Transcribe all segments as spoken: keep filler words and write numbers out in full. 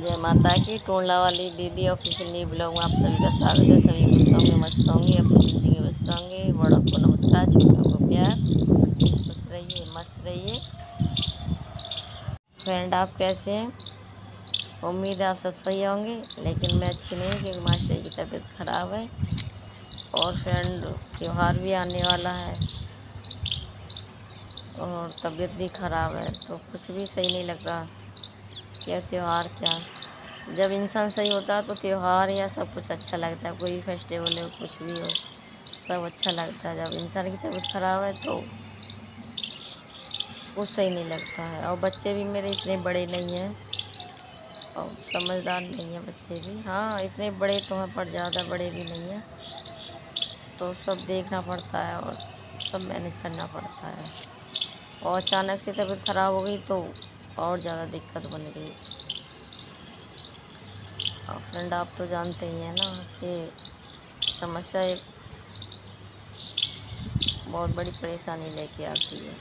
जय माता की। टोंडला वाली दीदी ऑफिशियल न्यू ब्लॉग में आप सभी का स्वागत है। सभी खुश होंगे, मस्त होंगे, अपनी ज़िंदगी में व्यस्त होंगे। बड़ों को नमस्कार, छोटों को प्यार। खुश रहिए, मस्त रहिए। फ्रेंड, आप कैसे हैं? उम्मीद है आप सब सही होंगे, लेकिन मैं अच्छी नहीं क्योंकि मास्टर की तबीयत ख़राब है। और फ्रेंड, त्यौहार भी आने वाला है और तबीयत भी ख़राब है, तो कुछ भी सही नहीं लग रहा। क्या त्यौहार, क्या जब इंसान सही होता है तो त्यौहार या सब कुछ अच्छा लगता है। कोई भी फेस्टिवल हो, कुछ भी हो, सब अच्छा लगता है। जब इंसान की तबीयत ख़राब है तो कुछ सही नहीं लगता है। और बच्चे भी मेरे इतने बड़े नहीं हैं और समझदार नहीं हैं बच्चे भी। हाँ, इतने बड़े तो हैं पर ज़्यादा बड़े भी नहीं हैं, तो सब देखना पड़ता है और सब मैनेज करना पड़ता है। और अचानक से तबीयत ख़राब हो गई तो और ज़्यादा दिक्कत बन गई। और फ्रेंड, आप तो जानते ही हैं ना कि समस्या एक बहुत बड़ी परेशानी लेके आती है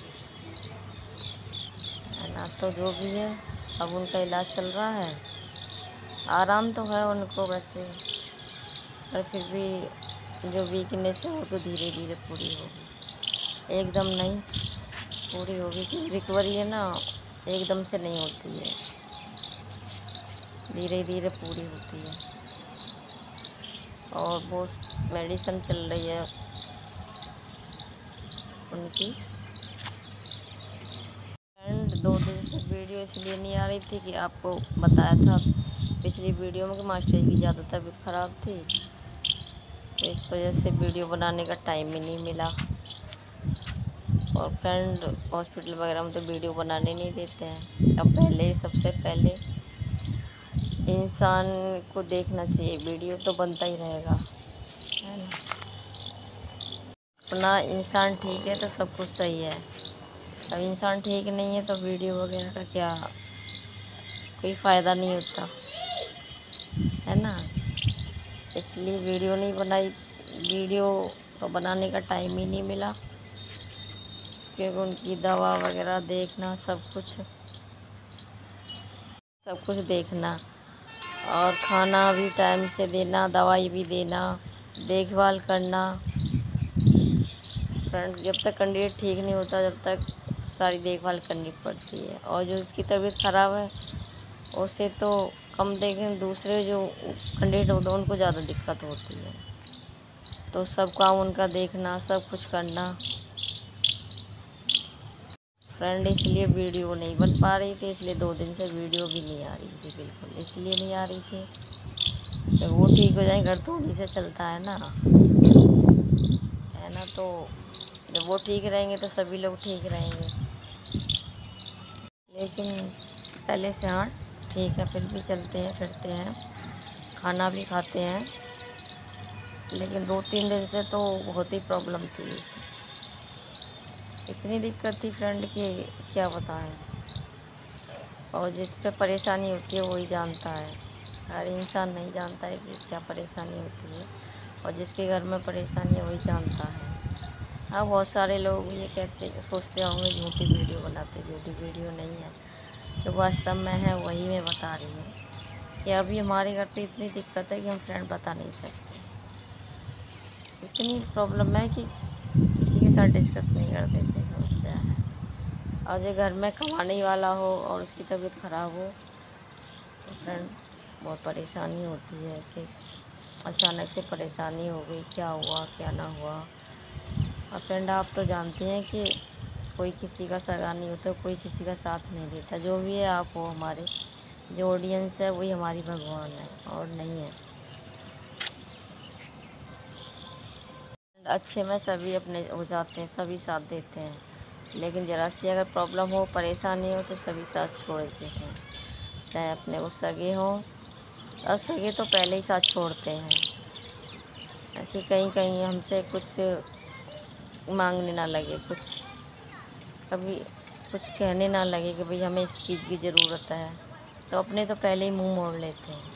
है ना। तो जो भी है, अब उनका इलाज चल रहा है, आराम तो है उनको वैसे, पर फिर भी जो वीकनेस है वो तो धीरे धीरे पूरी होगी, एकदम नहीं पूरी होगी। कि रिकवरी है ना, एकदम से नहीं होती है, धीरे धीरे पूरी होती है। और वो मेडिसिन चल रही है उनकी। एंड दो दिन से वीडियो इसलिए नहीं आ रही थी कि आपको बताया था पिछली वीडियो में कि मास्टर की ज़्यादा तबीयत ख़राब थी, तो इस वजह से वीडियो बनाने का टाइम ही नहीं मिला। और फ्रेंड, हॉस्पिटल वगैरह में तो वीडियो बनाने नहीं देते हैं। अब पहले, सबसे पहले इंसान को देखना चाहिए, वीडियो तो बनता ही रहेगा, है ना। अपना इंसान ठीक है तो सब कुछ सही है। अब इंसान ठीक नहीं है तो वीडियो वगैरह का क्या, कोई फ़ायदा नहीं होता, है ना। इसलिए वीडियो नहीं बनाई, वीडियो को बनाने का टाइम ही नहीं मिला, क्योंकि उनकी दवा वगैरह देखना, सब कुछ सब कुछ देखना, और खाना भी टाइम से देना, दवाई भी देना, देखभाल करना। फ्रेंड, जब तक कैंडिडेट ठीक नहीं होता जब तक सारी देखभाल करनी पड़ती है। और जो उसकी तबीयत ख़राब है उसे तो कम देखें, दूसरे जो कैंडिडेट होते हैं उनको ज़्यादा दिक्कत होती है, तो सब काम उनका देखना, सब कुछ करना। फ्रेंड, इसलिए वीडियो नहीं बन पा रही थी, इसलिए दो दिन से वीडियो भी नहीं आ रही थी। बिल्कुल इसलिए नहीं आ रही थी, जब वो ठीक हो जाए, घर तो उन्हीं से चलता है ना, है ना। तो जब वो ठीक रहेंगे तो सभी लोग ठीक रहेंगे। लेकिन पहले से हाँ ठीक है, फिर भी चलते हैं फिरते हैं, खाना भी खाते हैं, लेकिन दो तीन दिन से तो बहुत ही प्रॉब्लम थी। इतनी दिक्कत थी फ्रेंड कि क्या बताएं। और जिस पे परेशानी होती है वही जानता है, हर इंसान नहीं जानता है कि क्या परेशानी होती है, और जिसके घर में परेशानी है वही जानता है। हाँ, बहुत सारे लोग ये कहते सोचते होंगे झूठी वीडियो बनाते, झूठी वीडियो नहीं है, जो वास्तव में है वही मैं बता रही हूँ कि अभी हमारे घर पे इतनी दिक्कत है कि हम फ्रेंड बता नहीं सकते। इतनी प्रॉब्लम है कि किसी के साथ डिस्कस नहीं कर देते, समस्या है। और जो घर में कमाने वाला हो और उसकी तबीयत ख़राब हो तो फ्रेंड बहुत परेशानी होती है कि अचानक से परेशानी हो गई, क्या हुआ क्या ना हुआ। और फ्रेंड, आप तो जानते हैं कि कोई किसी का सगा नहीं होता, कोई किसी का साथ नहीं देता। जो भी है आप हो, हमारे जो ऑडियंस है वही हमारी भगवान है और नहीं है। अच्छे में सभी अपने हो जाते हैं, सभी साथ देते हैं, लेकिन ज़रा सी अगर प्रॉब्लम हो, परेशानी हो तो सभी साथ छोड़ देते हैं। चाहे अपने वो सगे हों, और सगे तो पहले ही साथ छोड़ते हैं कि कहीं कहीं हमसे कुछ मांगने ना लगे, कुछ कभी कुछ कहने ना लगे कि भाई हमें इस चीज़ की ज़रूरत है, तो अपने तो पहले ही मुंह मोड़ लेते हैं।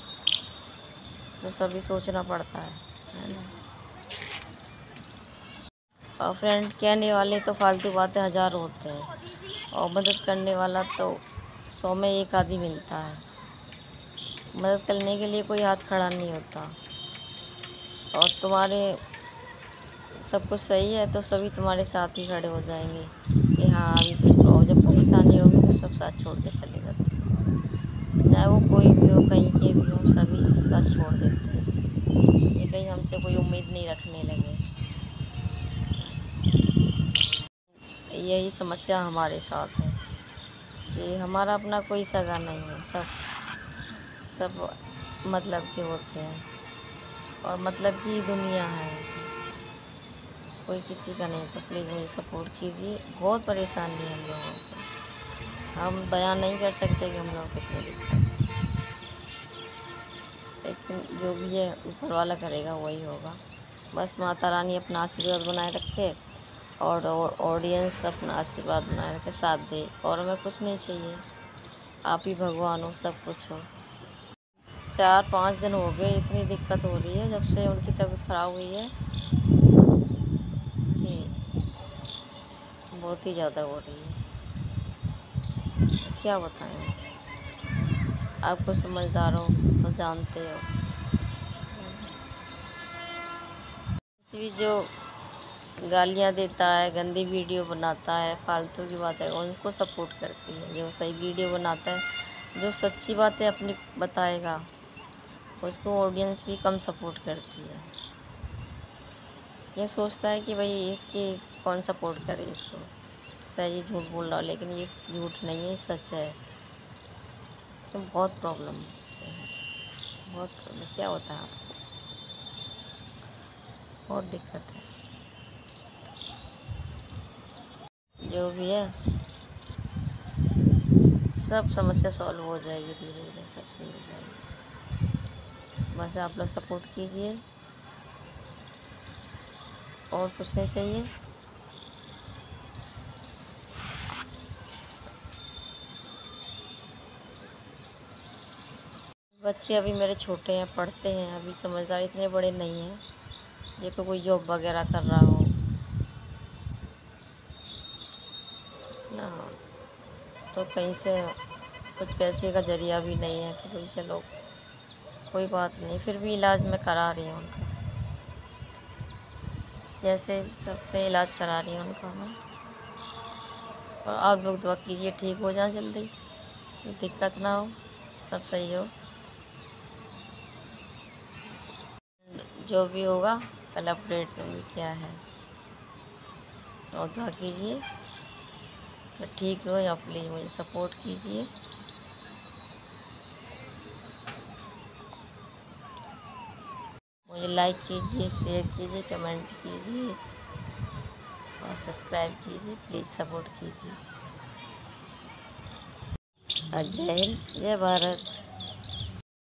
तो सभी सोचना पड़ता है है ना। और फ्रेंड, कहने वाले तो फालतू बातें हज़ार होते हैं, और मदद करने वाला तो सौ में एक आदमी मिलता है। मदद करने के लिए कोई हाथ खड़ा नहीं होता। और तुम्हारे सब कुछ सही है तो सभी तुम्हारे साथ ही खड़े हो जाएंगे कि हाँ अभी देखो, और जब परेशानी होगी तो सब साथ छोड़ के चले जाते हैं। चाहे वो कोई भी हो, कहीं के भी हो, सभी साथ छोड़ देते हैं। ये कहीं हमसे कोई उम्मीद नहीं रखने लगे। यही समस्या हमारे साथ है कि हमारा अपना कोई सगा नहीं है। सब सब मतलब के होते हैं और मतलब की दुनिया है, कोई किसी का नहीं। तो प्लीज़ मुझे सपोर्ट कीजिए। बहुत परेशानी है हम लोगों को, हम बयान नहीं कर सकते कि हम लोगों को कितनी दिक्कत है, लेकिन जो भी है ऊपर वाला करेगा वही होगा। बस माता रानी अपना आशीर्वाद बनाए रखे और ऑडियंस अपना आशीर्वाद बनाए रखे, साथ दे, और हमें कुछ नहीं चाहिए। आप ही भगवान हो, सब कुछ हो। चार पाँच दिन हो गए इतनी दिक्कत हो रही है जब से उनकी तबीयत ख़राब हुई है कि बहुत ही ज़्यादा हो रही है। क्या बताएं, आपको समझदार हो तो जानते हो। किसी जो गालियाँ देता है, गंदी वीडियो बनाता है, फालतू की बातें, उनको सपोर्ट करती है। जो सही वीडियो बनाता है, जो सच्ची बातें अपनी बताएगा, उसको ऑडियंस भी कम सपोर्ट करती है। ये सोचता है कि भाई इसके कौन सपोर्ट करे इसको, सही झूठ बोल रहा हो, लेकिन ये झूठ नहीं है, सच है। तो बहुत प्रॉब्लम है, बहुत प्रॉब्लम। क्या होता है आपको, बहुत दिक्कत है। जो भी है सब समस्या सॉल्व हो जाएगी धीरे धीरे, सब सही हो जाएगी। बस आप लोग सपोर्ट कीजिए, और कुछ नहीं चाहिए। बच्चे अभी मेरे छोटे हैं, पढ़ते हैं, अभी समझदार इतने बड़े नहीं हैं देखो कोई जॉब वगैरह कर रहा हो ना, तो कहीं से कुछ पैसे का जरिया भी नहीं है कि भाई चलो कोई बात नहीं, फिर भी इलाज मैं करा रही हूँ उनका, जैसे सबसे इलाज करा रही हूँ उनका मैं। और आप लोग दुआ कीजिए ठीक हो जाए जल्दी, कोई दिक्कत ना हो, सब सही हो। जो भी होगा कल अपडेट दूँगी क्या है, और दुआ कीजिए तो ठीक हो, या प्लीज़ मुझे सपोर्ट कीजिए। मुझे लाइक कीजिए, शेयर कीजिए, कमेंट कीजिए और सब्सक्राइब कीजिए, प्लीज़ सपोर्ट कीजिए। जय हिंद, जय भारत।